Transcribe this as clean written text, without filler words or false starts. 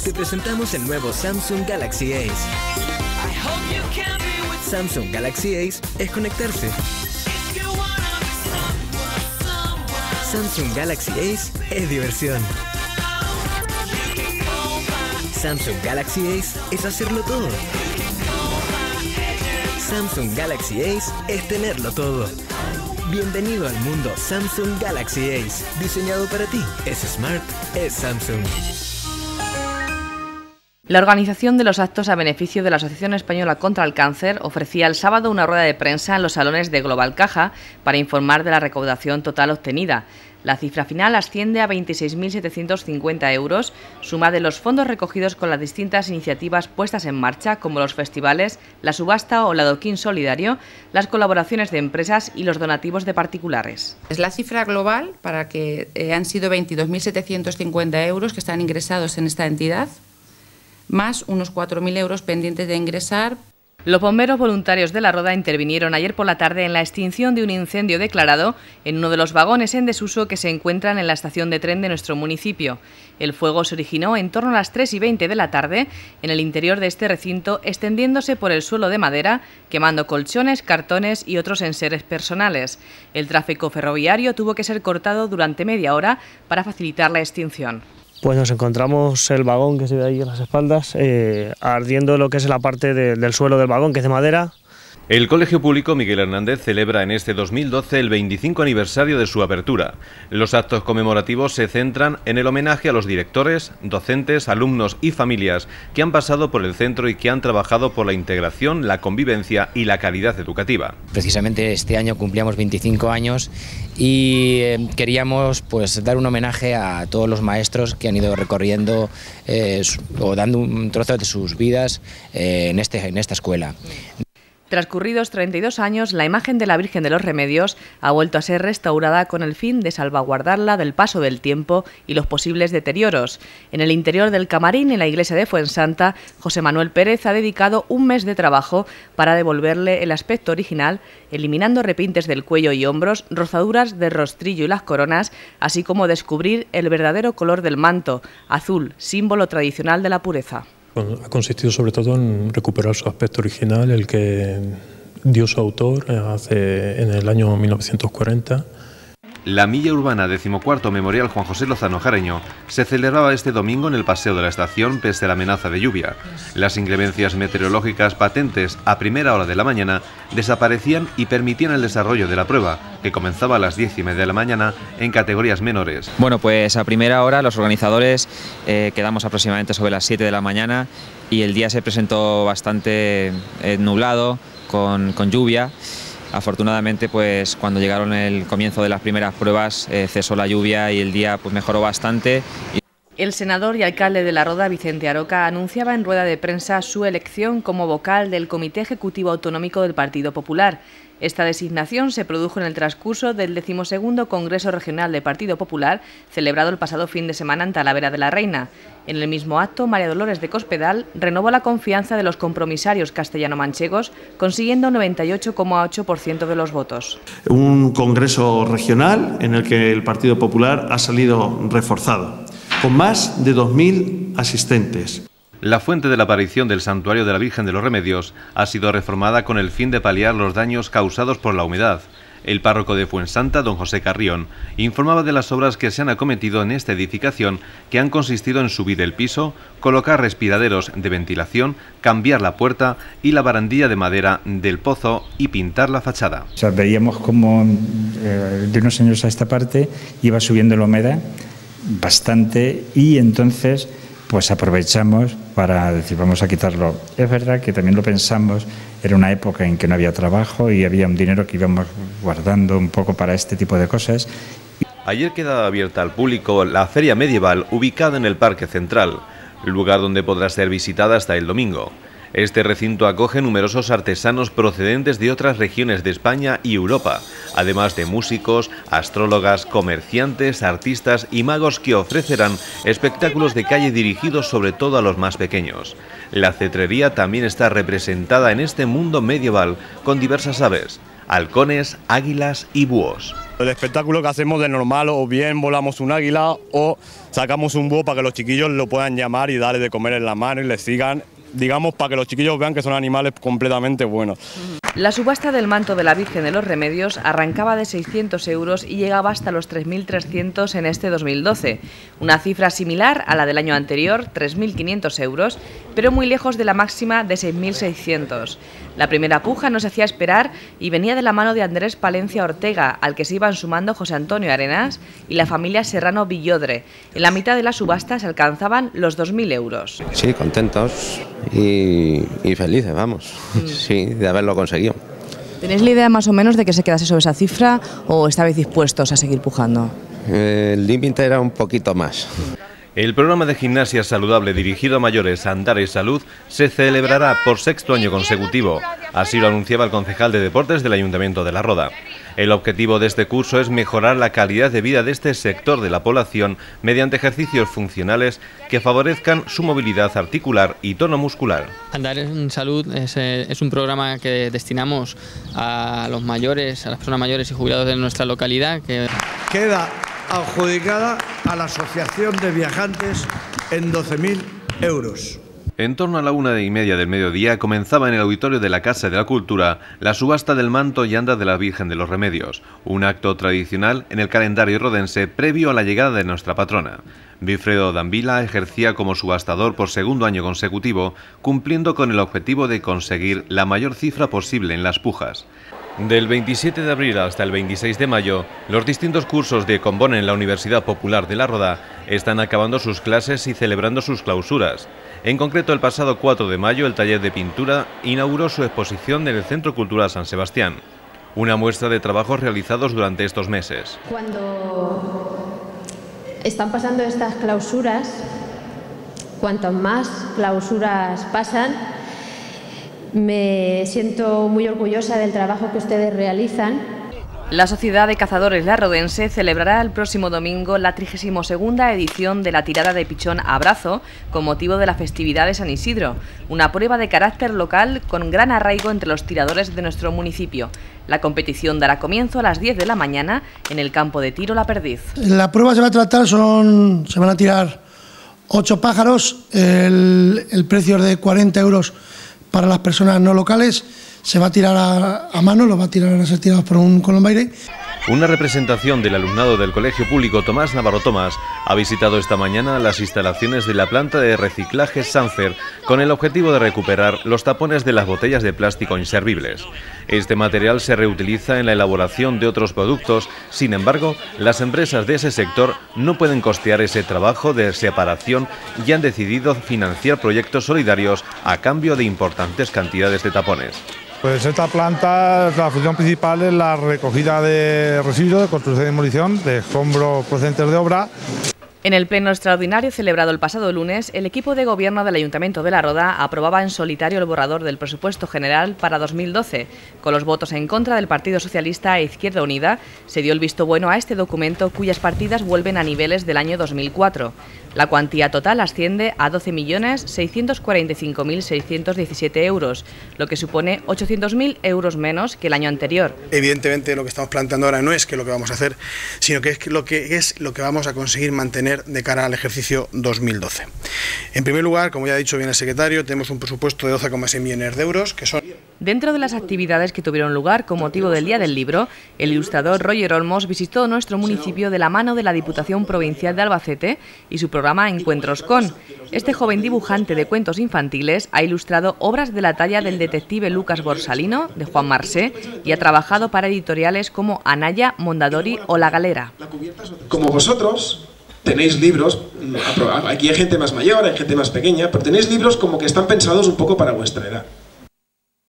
te presentamos el nuevo Samsung Galaxy Ace. Samsung Galaxy Ace es conectarse. Samsung Galaxy Ace es diversión. Samsung Galaxy Ace es hacerlo todo. Samsung Galaxy Ace es tenerlo todo. Bienvenido al mundo Samsung Galaxy Ace. Diseñado para ti. Es smart, es Samsung. La organización de los actos a beneficio de la Asociación Española contra el Cáncer ofrecía el sábado una rueda de prensa en los salones de Global Caja para informar de la recaudación total obtenida. La cifra final asciende a 26.750 euros, suma de los fondos recogidos con las distintas iniciativas puestas en marcha, como los festivales, la subasta o el adoquín solidario, las colaboraciones de empresas y los donativos de particulares. Es la cifra global para que han sido 22.750 euros que están ingresados en esta entidad, más unos 4.000 euros pendientes de ingresar. Los bomberos voluntarios de La Roda intervinieron ayer por la tarde en la extinción de un incendio declarado en uno de los vagones en desuso que se encuentran en la estación de tren de nuestro municipio. El fuego se originó en torno a las 3:20 de la tarde en el interior de este recinto, extendiéndose por el suelo de madera, quemando colchones, cartones y otros enseres personales. El tráfico ferroviario tuvo que ser cortado durante media hora para facilitar la extinción. Pues nos encontramos el vagón que se ve ahí en las espaldas, ardiendo lo que es la parte del suelo del vagón, que es de madera. El Colegio Público Miguel Hernández celebra en este 2012 el 25 aniversario de su apertura. Los actos conmemorativos se centran en el homenaje a los directores, docentes, alumnos y familias que han pasado por el centro y que han trabajado por la integración, la convivencia y la calidad educativa. Precisamente este año cumplíamos 25 años y queríamos dar un homenaje a todos los maestros que han ido recorriendo o dando un trozo de sus vidas en esta escuela. Transcurridos 32 años, la imagen de la Virgen de los Remedios ha vuelto a ser restaurada con el fin de salvaguardarla del paso del tiempo y los posibles deterioros. En el interior del camarín, en la iglesia de Fuensanta, José Manuel Pérez ha dedicado un mes de trabajo para devolverle el aspecto original, eliminando repintes del cuello y hombros, rozaduras del rostrillo y las coronas, así como descubrir el verdadero color del manto, azul, símbolo tradicional de la pureza. Ha consistido sobre todo en recuperar su aspecto original, el que dio su autor en el año 1940. La Milla Urbana 14º Memorial Juan José Lozano Jareño se celebraba este domingo en el Paseo de la Estación pese a la amenaza de lluvia. Las inclemencias meteorológicas patentes a primera hora de la mañana desaparecían y permitían el desarrollo de la prueba, que comenzaba a las 10:30 de la mañana en categorías menores. Bueno, pues a primera hora los organizadores quedamos aproximadamente sobre las 7 de la mañana y el día se presentó bastante nublado, con lluvia. Afortunadamente, pues cuando llegaron el comienzo de las primeras pruebas cesó la lluvia y el día mejoró bastante. El senador y alcalde de La Roda, Vicente Aroca, anunciaba en rueda de prensa su elección como vocal del Comité Ejecutivo Autonómico del Partido Popular. Esta designación se produjo en el transcurso del 12º Congreso Regional del Partido Popular, celebrado el pasado fin de semana en Talavera de la Reina. En el mismo acto, María Dolores de Cospedal renovó la confianza de los compromisarios castellano-manchegos, consiguiendo 98,8% de los votos. Un congreso regional en el que el Partido Popular ha salido reforzado, con más de 2.000 asistentes. La fuente de la aparición del Santuario de la Virgen de los Remedios ha sido reformada con el fin de paliar los daños causados por la humedad. El párroco de Fuensanta, don José Carrión, informaba de las obras que se han acometido en esta edificación, que han consistido en subir el piso, colocar respiraderos de ventilación, cambiar la puerta y la barandilla de madera del pozo y pintar la fachada. O sea, veíamos como de unos años a esta parte iba subiendo la humedad bastante y entonces pues aprovechamos para decir vamos a quitarlo. Es verdad que también lo pensamos, era una época en que no había trabajo y había un dinero que íbamos guardando un poco para este tipo de cosas. Ayer quedaba abierta al público la feria medieval ubicada en el Parque Central, lugar donde podrá ser visitada hasta el domingo. Este recinto acoge numerosos artesanos procedentes de otras regiones de España y Europa, además de músicos, astrólogas, comerciantes, artistas y magos que ofrecerán espectáculos de calle dirigidos sobre todo a los más pequeños. La cetrería también está representada en este mundo medieval con diversas aves. halcones, águilas y búhos. El espectáculo que hacemos de normal, o bien volamos un águila o sacamos un búho para que los chiquillos lo puedan llamar y darle de comer en la mano y les sigan, digamos, para que los chiquillos vean que son animales completamente buenos. La subasta del manto de la Virgen de los Remedios arrancaba de 600 euros y llegaba hasta los 3.300 en este 2012, una cifra similar a la del año anterior, 3.500 euros, pero muy lejos de la máxima de 6.600. La primera puja no se hacía esperar y venía de la mano de Andrés Palencia Ortega, al que se iban sumando José Antonio Arenas y la familia Serrano Villodre. En la mitad de la subasta se alcanzaban los 2.000 euros. Sí, contentos y felices, vamos, sí, de haberlo conseguido. ¿Tenéis la idea más o menos de que se quedase sobre esa cifra o estabais dispuestos a seguir pujando? El límite era un poquito más. El programa de gimnasia saludable dirigido a mayores Andar y Salud se celebrará por 6º año consecutivo. Así lo anunciaba el concejal de Deportes del Ayuntamiento de La Roda. El objetivo de este curso es mejorar la calidad de vida de este sector de la población mediante ejercicios funcionales que favorezcan su movilidad articular y tono muscular. Andar en Salud es un programa que destinamos a los mayores, a las personas mayores y jubilados de nuestra localidad. Queda adjudicada a la Asociación de Viajantes en 12.000 euros. En torno a la 1:30 del mediodía comenzaba en el auditorio de la Casa de la Cultura la subasta del manto y anda de la Virgen de los Remedios, un acto tradicional en el calendario rodense previo a la llegada de nuestra patrona. Wilfredo Dambila ejercía como subastador por 2º año consecutivo, cumpliendo con el objetivo de conseguir la mayor cifra posible en las pujas. Del 27 de abril hasta el 26 de mayo, los distintos cursos que componen la Universidad Popular de La Roda están acabando sus clases y celebrando sus clausuras. En concreto, el pasado 4 de mayo, el taller de pintura inauguró su exposición en el Centro Cultural San Sebastián, una muestra de trabajos realizados durante estos meses. Cuando están pasando estas clausuras, cuanto más clausuras pasan, me siento muy orgullosa del trabajo que ustedes realizan. La Sociedad de Cazadores larrodense celebrará el próximo domingo la 32ª edición de la tirada de pichón a brazo con motivo de la festividad de San Isidro, una prueba de carácter local con gran arraigo entre los tiradores de nuestro municipio. La competición dará comienzo a las 10 de la mañana en el campo de tiro La Perdiz. La prueba se va a tratar, se van a tirar 8 pájaros, el precio es de 40 euros para las personas no locales. Se va a tirar a mano, lo va a tirar a ser tirados por un colombaire. Una representación del alumnado del Colegio Público Tomás Navarro Tomás ha visitado esta mañana las instalaciones de la planta de reciclaje Sanfer con el objetivo de recuperar los tapones de las botellas de plástico inservibles. Este material se reutiliza en la elaboración de otros productos, sin embargo, las empresas de ese sector no pueden costear ese trabajo de separación y han decidido financiar proyectos solidarios a cambio de importantes cantidades de tapones. Pues esta planta, la función principal es la recogida de residuos, de construcción y demolición, de escombros procedentes de obra. En el pleno extraordinario celebrado el pasado lunes, el equipo de gobierno del Ayuntamiento de La Roda aprobaba en solitario el borrador del presupuesto general para 2012. Con los votos en contra del Partido Socialista e Izquierda Unida, se dio el visto bueno a este documento cuyas partidas vuelven a niveles del año 2004. La cuantía total asciende a 12.645.617 euros, lo que supone 800.000 euros menos que el año anterior. Evidentemente lo que estamos planteando ahora no es que lo que vamos a hacer, sino que es lo que vamos a conseguir mantener de cara al ejercicio 2012. En primer lugar, como ya ha dicho bien el secretario, tenemos un presupuesto de 12,6 millones de euros, que son... Dentro de las actividades que tuvieron lugar con motivo del Día del Libro, el ilustrador Roger Olmos visitó nuestro municipio de la mano de la Diputación Provincial de Albacete y su programa Encuentros con. Este joven dibujante de cuentos infantiles ha ilustrado obras de la talla del detective Lucas Borsalino, de Juan Marsé, y ha trabajado para editoriales como Anaya, Mondadori o La Galera. Como vosotros tenéis libros, aquí hay gente más mayor, hay gente más pequeña, pero tenéis libros como que están pensados un poco para vuestra edad.